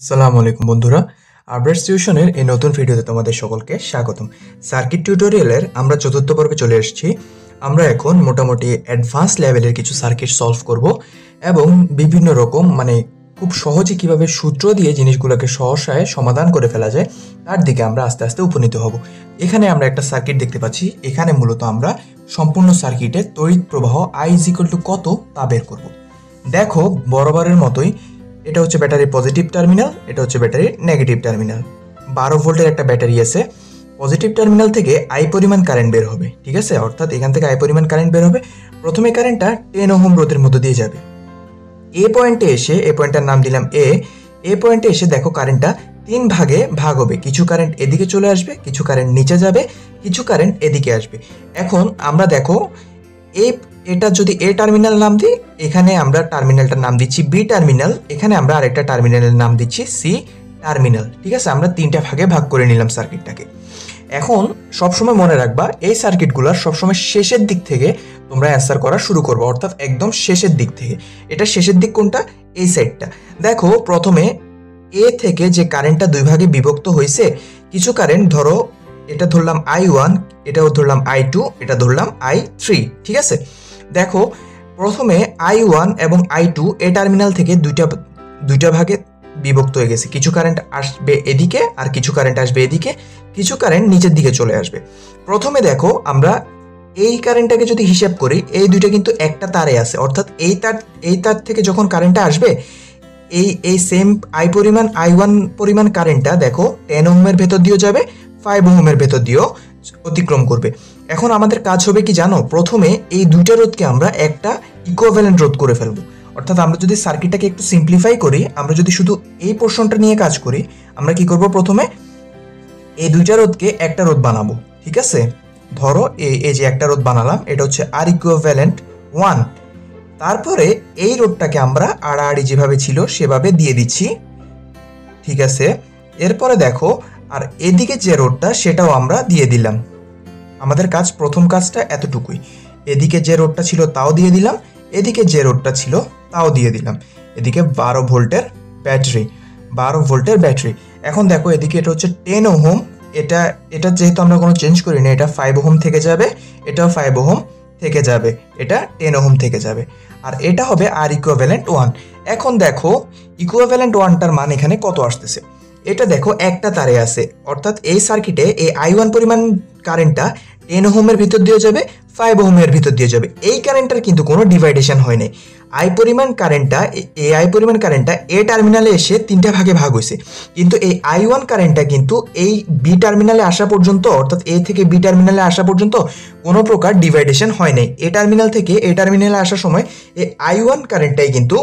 আসসালামু আলাইকুম বন্ধুরা, আপডেটস টিউশনের এই নতুন ভিডিওতে তোমাদের সকলকে স্বাগতম। সার্কিট টিউটোরিয়ালের আমরা চতুর্থ পর্বে চলে এসেছি। আমরা এখন মোটামুটি অ্যাডভান্স লেভেলের কিছু সার্কিট সলভ করব এবং বিভিন্ন রকম খুব সহজে কিভাবে সূত্র দিয়ে জিনিসগুলোকে সহসায় সমাধান করে ফেলা যায় তার দিকে আমরা আস্তে আস্তে উপনীত হব। এখানে আমরা একটা সার্কিট দেখতে পাচ্ছি। এখানে মূলত আমরা সম্পূর্ণ সার্কিটের তড়িৎ প্রবাহ I = কত তা বের করব। দেখো বরাবরের মতোই এটা হচ্ছে ব্যাটারির পজিটিভ টার্মিনাল, এটা হচ্ছে ব্যাটারির নেগেটিভ টার্মিনাল। 12 ভোল্টের একটা ব্যাটারি আছে। পজিটিভ টার্মিনাল থেকে আই পরিমাণ কারেন্ট বের হবে, ঠিক আছে? অর্থাৎ এখান থেকে আই পরিমাণ কারেন্ট বের হবে। প্রথমে কারেন্টটা 10 ওহম রোধের মধ্যে দিয়ে যাবে। এ পয়েন্টে এসে, এ পয়েন্টটার নাম দিলাম এ পয়েন্টে এসে দেখো কারেন্টটা 3 ভাগে ভাগ হবে। কিছু কারেন্ট এদিকে চলে আসবে, কিছু কারেন্ট নিচে যাবে, কিছু কারেন্ট এদিকে আসবে। এখন আমরা দেখো এটা যদি এ টার্মিনাল নাম দিই, এখানে আমরা টার্মিনালটার নাম দিচ্ছি বি টার্মিনাল, এখানে আমরা আরেকটা টার্মিনালের নাম দিচ্ছি সি টার্মিনাল, ঠিক আছে? আমরা 3টা ভাগে ভাগ করে নিলাম সার্কিটটাকে। এখন সবসময় মনে রাখবা এই সার্কিটগুলোর সবসময় শেষের দিক থেকে তোমরা অ্যান্সার করা শুরু করবে, অর্থাৎ একদম শেষের দিক থেকে। এটা শেষের দিক কোনটা? এই সাইডটা। দেখো প্রথমে এ থেকে যে কারেন্টটা 2 ভাগে বিভক্ত হয়েছে, কিছু কারেন্ট ধরো এটা ধরলাম I1, এটাও ধরলাম I2, এটা ধরলাম I3, ঠিক আছে? দেখো প্রথমে I1 এবং I2 এ টার্মিনাল থেকে দুইটা ভাগে বিভক্ত হয়ে গেছে। কিছু কারেন্ট আসবে এদিকে আর কিছু কারেন্ট আসবে এদিকে, কিছু কারেন্ট নিচের দিকে চলে আসবে। প্রথমে দেখো আমরা এই কারেন্টটাকে যদি হিসাব করি, এই দুইটা কিন্তু একটা তারে আছে, অর্থাৎ এই তার থেকে যখন কারেন্টটা আসবে এই সেম I1 পরিমাণ কারেন্টটা দেখো 10 ওহমের ভেতর দিয়েও যাবে, 5 ওহমের ভেতর দিয়েও অতিক্রম করবে। এখন আমাদের কাজ হবে কি জানো? প্রথমে এই দুইটা রোধকে আমরা একটা ইকুইভ্যালেন্ট রোধ করে ফেলবো। অর্থাৎ আমরা যদি সার্কিটটাকে একটু সিম্পলিফাই করি, আমরা যদি শুধু এই পোর্শনটা নিয়ে কাজ করি, আমরা কি করব? প্রথমে এই দুইটা রোধকে একটা রোধ বানাবো, ঠিক আছে? ধরো এই যে একটা রোধ বানালাম, এটা হচ্ছে R ইকুইভ্যালেন্ট 1। তারপরে এই রোধটাকে আমরা আড়াআড়ি যেভাবে ছিল সেভাবে দিয়ে দিচ্ছি, ঠিক আছে? এরপরে দেখো আর এদিকে যে রোধটা সেটাও আমরা দিয়ে দিলাম। আমাদের প্রথম কাজটা এতটুকুই। এদিকে যে রোধটা ছিল তাও দিয়ে দিলাম, এদিকে যে রোধটা ছিল তাও দিয়ে দিলাম। এদিকে 12 ভোল্টের ব্যাটারি। এখন দেখো এদিকে এটা হচ্ছে 10 ওহম, এটা যেহেতু আমরা কোনো চেঞ্জ করি না, এটা 5 ওহম থেকে যাবে, এটাও 5 ওহম থেকে যাবে, এটা 10 ওহম থেকে যাবে, আর এটা হবে R ইকুইভ্যালেন্ট 1। এখন দেখো ইকুইভ্যালেন্ট 1টার মান এখানে কত আসতেছে। এটা দেখো একটা তারে আছে, অর্থাৎ এই সার্কিটে এই I1 পরিমাণ কারেন্টটা 10 ওহমের ভিতর দিয়ে যাবে, 5 ওহমের ভিতর দিয়ে যাবে। এই কারেন্টটার কিন্তু কোনো ডিভাইডেশন হয় নাই। আই পরিমাণ কারেন্টটা এ টার্মিনালে এসে 3টা ভাগে ভাগ হয়েছে, কিন্তু এই I1 কারেন্টটা কিন্তু এই বি টার্মিনালে আসা পর্যন্ত, অর্থাৎ এ থেকে বি টার্মিনালে আসা পর্যন্ত কোনো প্রকার ডিভাইডেশন হয় নাই। এ টার্মিনাল থেকে এ টার্মিনালে আসার সময় এই I1 কারেন্টটাই কিন্তু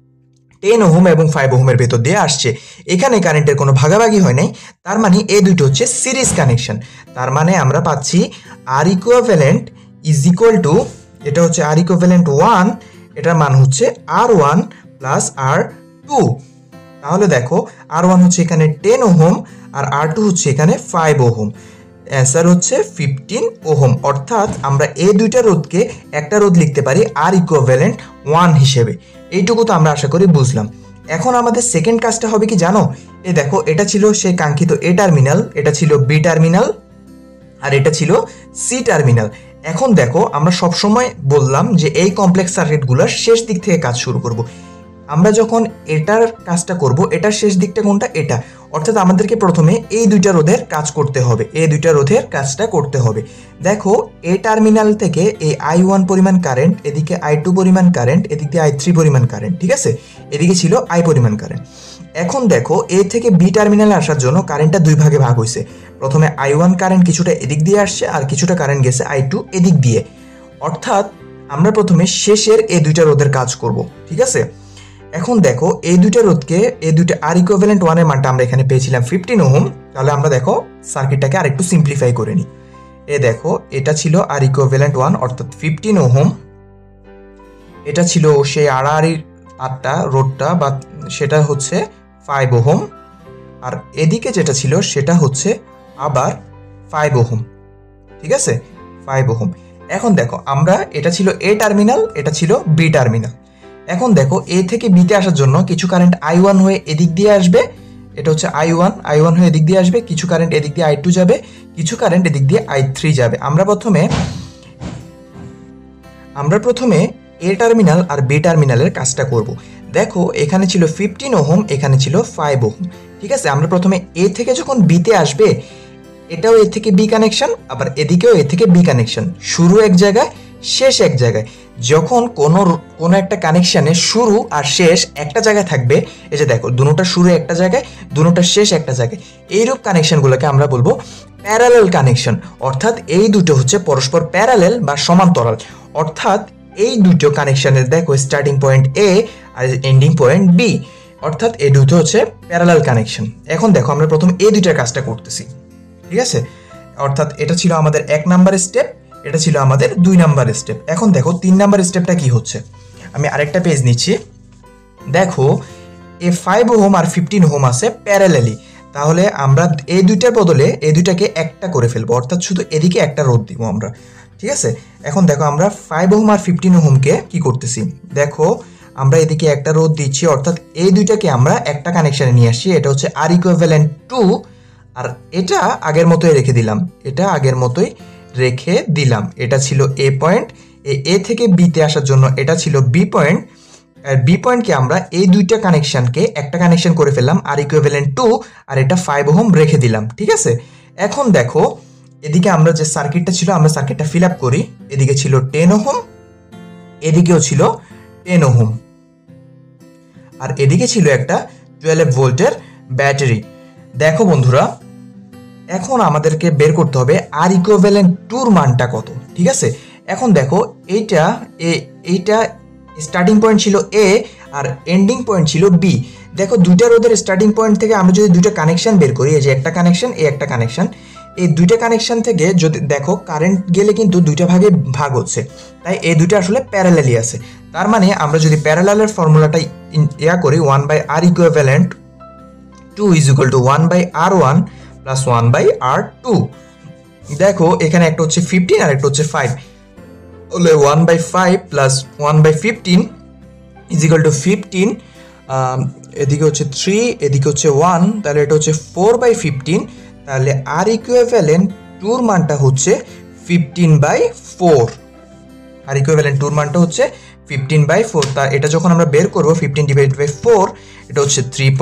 10 ওহম এবং 5 ওহমের ভেতর দিয়ে আসছে। এখানে কারেন্টের কোনো ভাগাভাগি হয় নাই। তার মানে এই দুটো হচ্ছে সিরিজ কানেকশন। তার মানে আমরা পাচ্ছি R equivalent is equal to, এটা হচ্ছে R ইকুইভ্যালেন্ট 1, এটার মান হচ্ছে R1 প্লাস R2। তাহলে দেখো R1 হচ্ছে এখানে 10 ওহম আর R2 হচ্ছে এখানে 5 ওহম। অ্যান্সার হচ্ছে 15 ওহম। অর্থাৎ আমরা এই দুইটা রোধকে একটা রোধ লিখতে পারি R ইকুইভ্যালেন্ট 1 হিসেবে। এইটুকু তো আমরা আশা করি বুঝলাম। এখন আমাদের সেকেন্ড কাজটা হবে কি জানো? এই দেখো এটা ছিল সেই কাঙ্ক্ষিত এ টার্মিনাল, এটা ছিল বি টার্মিনাল, আর এটা ছিল সি টার্মিনাল। এখন দেখো আমরা সবসময় বললাম যে এই কমপ্লেক্স সার্কিটগুলোর শেষ দিক থেকে কাজ শুরু করব। আমরা যখন এটার কাজটা করব, এটার শেষ দিকটা কোনটা? এটা। অর্থাৎ আমাদেরকে প্রথমে এই দুইটা রোধের কাজ করতে হবে, এই দুইটা রোধের কাজটা করতে হবে। দেখো এ টার্মিনাল থেকে এই I1 পরিমাণ কারেন্ট, এদিকে I2 পরিমাণ কারেন্ট, এদিকে I3 পরিমাণ কারেন্ট, ঠিক আছে? এদিকে ছিল I পরিমাণ কারেন্ট। এখন দেখো এ থেকে বি টার্মিনালে আসার জন্য কারেন্টটা 2 ভাগে ভাগ হয়েছে। প্রথমে I1 কারেন্ট কিছুটা এদিক দিয়ে আসছে আর কিছুটা কারেন্ট গেছে I2 এদিক দিয়ে। অর্থাৎ আমরা প্রথমে শেষের এই দুইটা রোধের কাজ করব, ঠিক আছে? এখন দেখো এই দুইটা রোধকে, এই দুইটা R ইকুইভ্যালেন্ট 1 এর মানটা আমরা এখানে পেয়েছিলাম 15 ওহম। তাহলে আমরা দেখো সার্কিটটাকে আরেকটু সিম্পলিফাই করে নিই। দেখো এটা ছিল R ইকুইভ্যালেন্ট 1 অর্থাৎ 15 ওহম। এটা ছিল সেই আড়াআড়ির তারটা, রোধটা, বা সেটা হচ্ছে 5 ওহম। আর এদিকে যেটা ছিল সেটা হচ্ছে আবার 5 ওহম, ঠিক আছে? 5 ওহম। এখন দেখো আমরা, এটা ছিল এ টার্মিনাল, এটা ছিল বি টার্মিনাল। এখন দেখো এ থেকে বিতে আসার জন্য কিছু কারেন্ট I1 হয়ে এদিক দিয়ে আসবে, এটা হচ্ছে I1 হয়ে এদিক দিয়ে আসবে, কিছু কারেন্ট এদিক দিয়ে I2 যাবে, কিছু কারেন্ট এদিক দিয়ে I3 যাবে। আমরা প্রথমে এ টার্মিনাল আর বি টার্মিনালের কাজটা করব। দেখো এখানে ছিল 15 ওহম, এখানে ছিল 5 ওহম। ঠিক আছে, আমরা প্রথমে এ থেকে যখন বিতে আসবে, এটাও এ থেকে বি কানেকশন, আবার এদিকেও এ থেকে বি কানেকশন, শুরু এক জায়গায় শেষ এক জায়গায়। যখন কোনো একটা কানেকশানে শুরু আর শেষ একটা জায়গায় থাকবে, এই যে দেখো দুটোটা শুরু একটা জায়গায়, দুটোটা শেষ একটা জায়গায়, এইরূপ কানেকশনগুলোকে আমরা বলবো প্যারালেল কানেকশন। অর্থাৎ এই দুটো হচ্ছে পরস্পর প্যারালেল বা সমান্তরাল। অর্থাৎ এই দুটো কানেকশনের দেখো স্টার্টিং পয়েন্ট এ আর এন্ডিং পয়েন্ট বি, অর্থাৎ এই দুটো হচ্ছে প্যারালেল কানেকশন। এখন দেখো আমরা প্রথম এই দুইটার কাজটা করতেছি। ঠিক আছে, অর্থাৎ এটা ছিল আমাদের 1 নাম্বার স্টেপ, এটা ছিল আমাদের 2 নাম্বার স্টেপ। এখন দেখো 3 নাম্বার স্টেপটা কি হচ্ছে। আমি আরেকটা পেজ নিচ্ছি। দেখো এ 5 ওহম আর 15 ওহম আছে প্যারালালি, তাহলে আমরা এই দুইটার বদলে এই দুইটাকে একটা করে ফেলবো, অর্থাৎ শুধু এদিকে একটা রোধ দিব আমরা। ঠিক আছে, এখন দেখো আমরা 5 ওহম আর 15 ওহমকে কি করতেছি, দেখো আমরা এদিকে একটা রোধ দিচ্ছি, অর্থাৎ এই দুইটাকে আমরা একটা কানেকশনে নিয়ে আসছি। এটা হচ্ছে আর ইকুইভ্যালেন্ট 2, আর এটা আগের মতোই রেখে দিলাম, এটা ছিল এ পয়েন্ট, এ থেকে বিতে আসার জন্য এটা ছিল বি পয়েন্ট, আর বি পয়েন্টকে আমরা এই দুইটা কানেকশনকে একটা কানেকশন করে ফেললাম, আর ইকুইভ্যালেন্ট 2, আর এটা 5 ওহম রেখে দিলাম। ঠিক আছে, এখন দেখো এদিকে আমরা যে সার্কিটটা ছিল, আমরা সার্কিটটা ফিল আপ করি। এদিকে ছিল 10 ওহম, এদিকেও ছিল 10 ওহম, আর এদিকে ছিল একটা 12 ভোল্টের ব্যাটারি। দেখো বন্ধুরা, এখন আমাদেরকে বের করতে হবে আর ইকুইভ্যালেন্ট 2 মানটা কত। ঠিক আছে, এখন দেখো এইটা স্টার্টিং পয়েন্ট ছিল এ আর এন্ডিং পয়েন্ট ছিল বি। দেখো দুইটা রোধের স্টার্টিং পয়েন্ট থেকে আমরা যদি দুইটা কানেকশন বের করি, এই যে একটা কানেকশন, এই একটা কানেকশন, এই দুইটা কানেকশন থেকে যদি দেখো কারেন্ট গেলে কিন্তু দুইটা ভাগে ভাগ হচ্ছে, তাই এই দুইটা আসলে প্যারালালি আছে। তার মানে আমরা যদি প্যারালালের ফর্মুলাটা করি, 1/R equivalent 2 is equal to 1/R1 plus 1/R2। দেখো এখানে একটা হচ্ছে 15 আর একটা হচ্ছে 5, তাহলে 1/5 প্লাস 1/15 ইজ ইকুয়াল টু 15, এদিকে হচ্ছে 3, এদিকে হচ্ছে 1, তাহলে এটা হচ্ছে 4/15। তাহলে আর ইকুইভ্যালেন্ট 2 মানটা হচ্ছে 15/4, আর ইকুইভ্যালেন্ট 2 মানটা হচ্ছে 15/4। তা এটা যখন আমরা বের করবো 15 ডিভাইডেড বাই 4, এটা হচ্ছে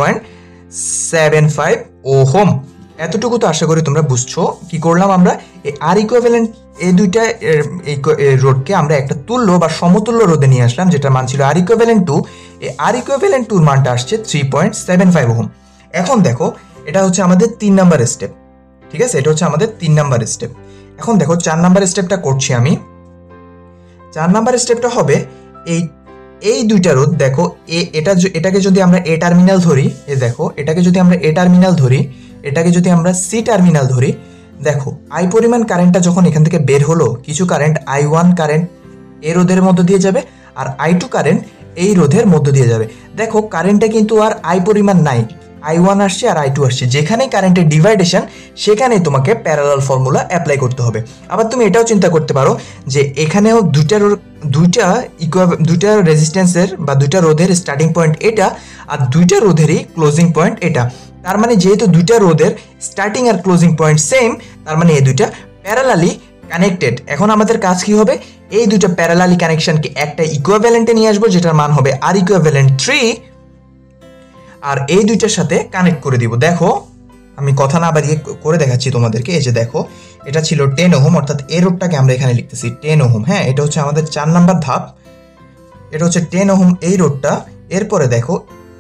3.75 ওহম। এতটুকু তো আশা করি তোমরা বুঝছো। কি করলাম আমরা, এই আর ইকুইভ্যালেন্ট এই দুইটা রোধকে আমরা একটা তুল্য বা সমতুল্য রোধে নিয়ে আসলাম, যেটার মান ছিল আর ইকুইভ্যালেন্ট 2। এই আর ইকুইভ্যালেন্ট 2 মানটা আসছে 3.75 ওহম। এখন দেখো এটা হচ্ছে আমাদের 3 নাম্বার স্টেপ। ঠিক আছে, এটা হচ্ছে আমাদের 3 নাম্বার স্টেপ। এখন দেখো 4 নাম্বার স্টেপটা করছি আমি। 4 নাম্বার স্টেপটা হবে এই দুইটা রোধ। দেখো এটাকে যদি আমরা এ টার্মিনাল ধরি, দেখো এটাকে যদি আমরা এ টার্মিনাল ধরি, এটাকে যদি আমরা সি টার্মিনাল ধরি, দেখো আই পরিমাণ কারেন্টটা যখন এখান থেকে বের হলো, কিছু কারেন্ট I1 কারেন্ট এই রোধের মধ্য দিয়ে যাবে, আর I2 কারেন্ট এই রোধের মধ্য দিয়ে যাবে। দেখো কারেন্টটা কিন্তু আর আই পরিমাণ নাই, I1 আসছে আর I2 আসছে। যেখানেই কারেন্টের ডিভাইডেশন, সেখানেই তোমাকে প্যারালাল ফর্মুলা অ্যাপ্লাই করতে হবে। আবার তুমি এটাও চিন্তা করতে পারো যে এখানেও দুইটা রেজিস্ট্যান্সের বা দুইটা রোধের স্টার্টিং পয়েন্ট এটা, আর দুইটা রোধেরই ক্লোজিং পয়েন্ট এটা। তার মানে যেহেতু দুইটা রোধের স্টার্টিং আর ক্লোজিং পয়েন্ট সেম, তার মানে এই দুইটা প্যারালালি কানেক্টেড। এখন আমাদের কাজ কি হবে, এই দুইটা প্যারালালি কানেকশনকে একটা ইকুইভ্যালেন্টে নিয়ে আসবো, যেটার মান হবে আর ইকুইভ্যালেন্ট 3, আর এই দুইটার সাথে কানেক্ট করে দিব। দেখো আমি কথা না বাড়িয়ে করে দেখাচ্ছি তোমাদেরকে। এই যে দেখো এটা ছিল 10 ওহম, অর্থাৎ এই রোধটাকে আমরা এখানে লিখতেছি 10 ওহম। হ্যাঁ, এটা হচ্ছে আমাদের 4 নাম্বার ধাপ। এটা হচ্ছে 10 ওহম এই রোধটা। এরপরে দেখো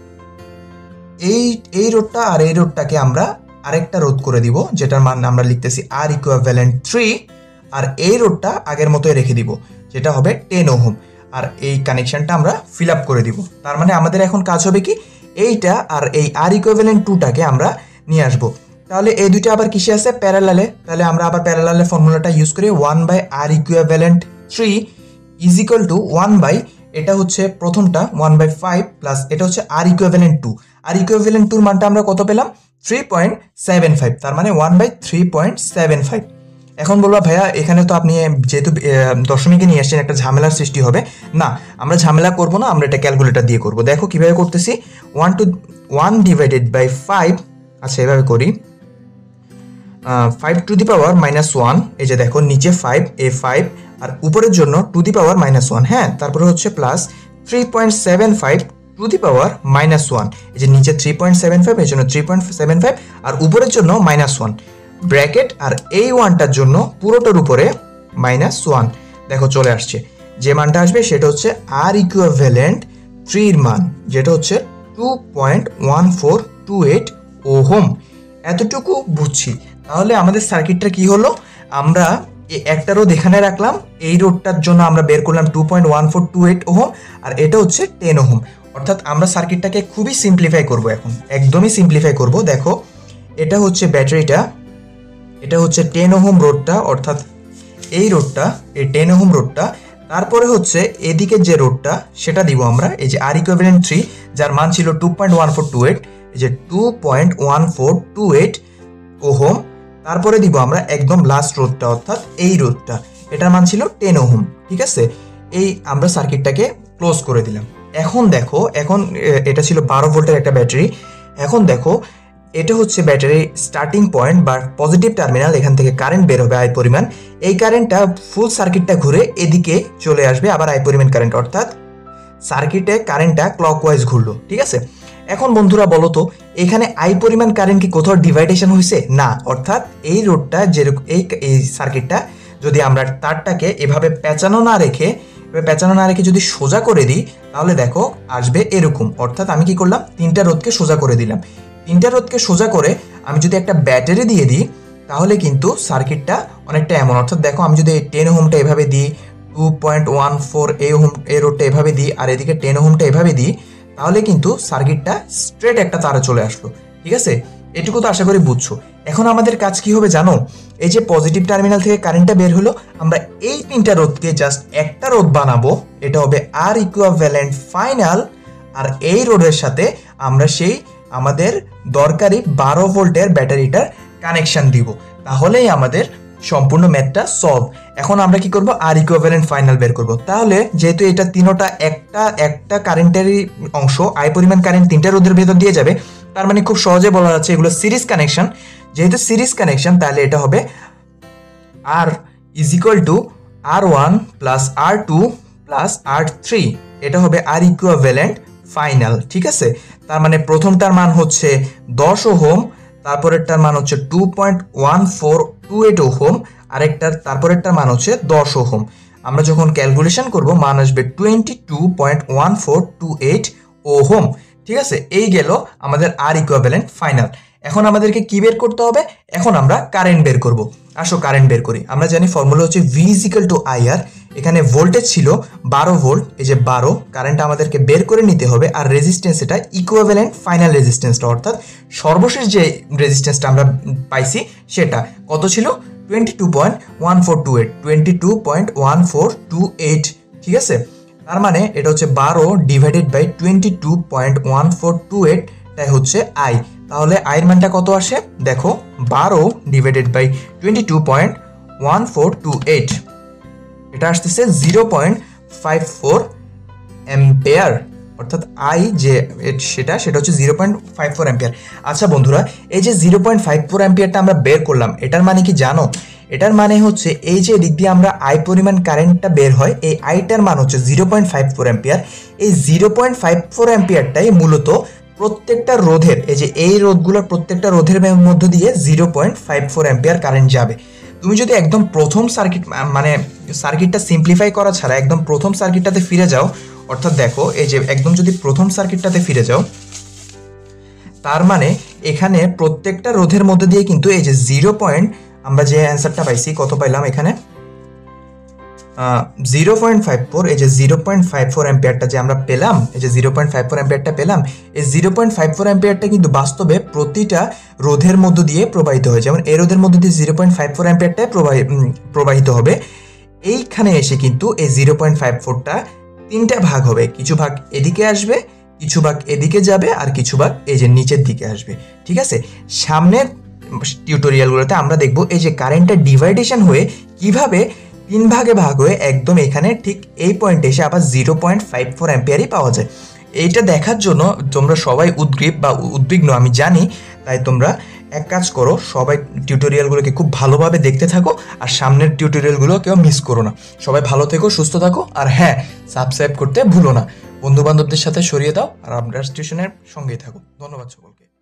এই রোধটা আর এই রোধটাকে আমরা আরেকটা রোধ করে দিব, যেটার মান আমরা লিখতেছি আর ইকুইভ্যালেন্ট 3, আর এই রোধটা আগের মতোই রেখে দিব, যেটা হবে 10 ওহম, আর এই কানেকশনটা আমরা ফিল আপ করে দিব। তার মানে আমাদের এখন কাজ হবে কি, এইটা আর এই আর ইকুইভ্যালেন্ট 2টাকে আমরা নিয়ে আসবো। তাহলে এই দুইটা আবার কিসে আছে, প্যারালালে। তাহলে আমরা আবার প্যারালালে ফর্মুলাটা ইউজ করি, 1/R equivalent 3 is equal two 1/ এটা হচ্ছে প্রথমটা 1/5 প্লাস এটা হচ্ছে আর ইকুইভ্যালেন্ট 2। আর ইকুইভ্যালেন্ট 2 মানটা আমরা কত পেলাম, 3.75, তার মানে 1/3.75। এখন বলবা ভাইয়া এখানে তো আপনি যেহেতু দশমিকে নিয়ে আসছেন, একটা ঝামেলার সৃষ্টি হবে। না, আমরা ঝামেলা করব না, আমরা এটা ক্যালকুলেটর দিয়ে করব। দেখো কিভাবে করতেছি, 1 ডিভাইডেড বাই 5, আচ্ছা এভাবে করি, 5 টু দি পাওয়ার -1, এই যে দেখো নিচে 5 এ 5 আর উপরের জন্য টু দি পাওয়ার -1, হ্যাঁ, তারপরে হচ্ছে প্লাস 3.75 টু দি পাওয়ার -1, এই যে নিচে 3.75 এর জন্য 3.75 আর উপরের জন্য -1 ব্র্যাকেট, আর এই ওয়ানটার জন্য পুরোটার উপরে -1, দেখো চলে আসছে। যে মানটা আসবে সেটা হচ্ছে আর ইকুইভ্যালেন্ট 3 এর মান, যেটা হচ্ছে 2.1428 ওহম। এতটুকু বুঝছি। তাহলে আমাদের সার্কিটটা কি হলো, আমরা একটা রোধ এখানে রাখলাম, এই রোধটার জন্য আমরা বের করলাম 2.1428 ওহম, আর এটা হচ্ছে 10 ওহম। অর্থাৎ আমরা সার্কিটটাকে খুবই সিম্পলিফাই করব, এখন একদমই সিম্পলিফাই করব। দেখো এটা হচ্ছে ব্যাটারিটা, এটা হচ্ছে 10 ওহম রোধটা, অর্থাৎ এই রোধটা, এই 10 ওহম রোধটা, তারপরে হচ্ছে এদিকে যে রোধটা সেটা দিব আমরা, এই যে আর ইকুইভ্যালেন্ট 3 যার মান ছিল 2.1428, এই যে 2.1428 ওহম, তারপরে দিব আমরা একদম লাস্ট রোধটা, অর্থাৎ এই রোধটা, এটার মান ছিল 10 ওহম। ঠিক আছে, এই আমরা সার্কিটটাকে ক্লোজ করে দিলাম। এখন দেখো, এখন এটা ছিল 12 ভোল্টের একটা ব্যাটারি। এখন দেখো এটা হচ্ছে ব্যাটারির স্টার্টিং পয়েন্ট বা পজিটিভ টার্মিনাল, এখান থেকে কারেন্ট বের হবে আই পরিমাণ। এই কারেন্টটা ফুল সার্কিটটা ঘুরে এদিকে চলে আসবে আবার আই পরিমাণ কারেন্ট, অর্থাৎ সার্কিটে কারেন্টটা ক্লকওয়াইজ ঘুরলো। ঠিক আছে, এখন বন্ধুরা বলো তো, এখানে আই পরিমাণ কারেন্ট কি কোথাও ডিভাইডেশন হয়েছে? না, অর্থাৎ এই রোডটা যেরকম এই সার্কিটটা যদি আমরা তারটাকে এভাবে পেঁচানো না রেখে যদি সোজা করে দিই, তাহলে দেখো আসবে এরকম। অর্থাৎ আমি কি করলাম, তিনটা রোধকে সোজা করে দিলাম। তিনটা রোধকে সোজা করে আমি যদি একটা ব্যাটারি দিয়ে দিই, তাহলে কিন্তু সার্কিটটা অনেকটা এমন। অর্থাৎ দেখো আমি যদি এই 10 ওহমটা এভাবে দিই, 2.14 এই রোডটা এভাবে দিই, আর এদিকে 10 ওহমটা এভাবে দিই, তাহলে কিন্তু সার্কিটটা স্ট্রেট একটা তারে চলে আসলো। ঠিক আছে, এটুকু তো আশা করি বুঝছো। এখন আমাদের কাজ কি হবে জানো, এই যে পজিটিভ টার্মিনাল থেকে কারেন্টটা বের হলো, আমরা এই তিনটা রোধকে জাস্ট একটা রোধ বানাবো, এটা হবে আর ইকুইভ্যালেন্ট ফাইনাল, আর এই রোধের সাথে আমরা সেই আমাদের দরকারি 12 ভোল্টের ব্যাটারিটার কানেকশন দিব, তাহলেই আমাদের সম্পূর্ণ ম্যাথটা সলভ। এখন আমরা কি করব, আর ইকুইভ্যালেন্ট ফাইনাল বের করব। তাহলে যেহেতু এটা তিনোটা একটা কারেন্টেরই অংশ, আই পরিমাণ কারেন্ট তিনটা রোধের ভেতর দিয়ে যাবে, তার মানে খুব সহজে বলা যাচ্ছে এগুলো সিরিজ কানেকশন। যেহেতু সিরিজ কানেকশন, তাহলে এটা হবে R is equal to R1 plus R2 plus R3, এটা হবে আর ইকুইভ্যালেন্ট ফাইনাল। ঠিক আছে, তার মানে প্রথমটার মান হচ্ছে 10 ওহম, তারপরেরটার মান হচ্ছে 2.1428 ওহম, তারপরেরটার মান হচ্ছে 10 ওহম। আমরা যখন ক্যালকুলেশন করব মান আসবে 22.1428 ওহম। ঠিক আছে, এই গেল আমাদের আর ইকুইভ্যালেন্ট ফাইনাল। এখন আমাদেরকে কি বের করতে হবে, এখন আমরা কারেন্ট বের করব। আসো কারেন্ট বের করি। আমরা জানি ফর্মুলা হচ্ছে V ইকুয়াল টু IR। এখানে ভোল্টেজ ছিল 12 ভোল্ট, এই যে 12, কারেন্ট আমাদেরকে বের করে নিতে হবে, আর রেজিস্ট্যান্স এটা ইকুইভ্যালেন্ট ফাইনাল রেজিস্ট্যান্সটা, অর্থাৎ সর্বশেষ যে রেজিস্ট্যান্সটা আমরা পাইছি সেটা কত ছিল, 22.1428। ঠিক আছে, তার মানে এটা হচ্ছে 12 ডিভাইডেড বাই 22.1428, তাই হচ্ছে আই। তাহলে আইয়ের মানটা কত আসে, দেখো 12 ডিভাইডেড বাই 22.1428, এটা আসতেছে 0.54 অ্যাম্পিয়ার, অর্থাৎ আই যে সেটা হচ্ছে 0.54 অ্যাম্পিয়ার। আচ্ছা বন্ধুরা, এই যে 0.54 অ্যাম্পিয়ারটা আমরা বের করলাম, এটার মানে কি জানো? এটার মানে হচ্ছে এই যে দিক দিয়ে আমরা আই পরিমাণ কারেন্টটা বের হয়, এই আইটার মান হচ্ছে 0.54 অ্যাম্পিয়ার। এই 0.54 অ্যাম্পিয়ারটাই মূলত প্রত্যেকটা রোধের, এই যে এই রোধগুলোর প্রত্যেকটা রোধের মধ্য দিয়ে 0.54 অ্যাম্পিয়ার কারেন্ট যাবে। তুমি যদি একদম প্রথম সার্কিটটা সিম্পলিফাই করা ছাড়া একদম প্রথম সার্কিটটাতে ফিরে যাও, অর্থাৎ দেখো এই যে একদম যদি প্রথম সার্কিটটাতে ফিরে যাও, তার মানে এখানে প্রত্যেকটা রোধের মধ্যে দিয়ে কিন্তু এই যে আমরা যে অ্যান্সারটা পাইছি, কত পাইলাম এখানে 0.54, এই যে 0.54 অ্যাম্পিয়ারটা যে আমরা পেলাম, এই যে 0.54 অ্যাম্পিয়ারটা পেলাম, এই 0.54 অ্যাম্পিয়ারটা কিন্তু বাস্তবে প্রতিটা রোধের মধ্য দিয়ে প্রবাহিত হয়। যেমন এই রোধের মধ্য দিয়ে 0.54 অ্যাম্পিয়ারটাই প্রবাহিত হবে। এইখানে এসে কিন্তু এই 0.54টা তিনটা ভাগ হবে, কিছু ভাগ এদিকে আসবে, কিছু ভাগ এদিকে যাবে, আর কিছু ভাগ এই যে নিচের দিকে আসবে। ঠিক আছে, সামনের টিউটোরিয়ালগুলোতে আমরা দেখব এই যে কারেন্টের ডিভাইডেশন হয়ে কিভাবে 3 ভাগে ভাগ হয়ে একদম এখানে ঠিক এই পয়েন্টে এসে আবার 0.54 অ্যাম্পিয়ারই পাওয়া যায়। এইটা দেখার জন্য তোমরা সবাই উদ্গ্রীব বা উদ্বিগ্ন আমি জানি, তাই তোমরা এক কাজ করো, সবাই টিউটোরিয়ালগুলোকে খুব ভালোভাবে দেখতে থাকো আর সামনের টিউটোরিয়ালগুলো কেউ মিস করো না। সবাই ভালো থেকো, সুস্থ থাকো, আর হ্যাঁ, সাবস্ক্রাইব করতে ভুলো না। বন্ধু বান্ধবদের সাথে সরিয়ে দাও আর আপডেট টিউশনের সঙ্গেই থাকো। ধন্যবাদ সকলকে।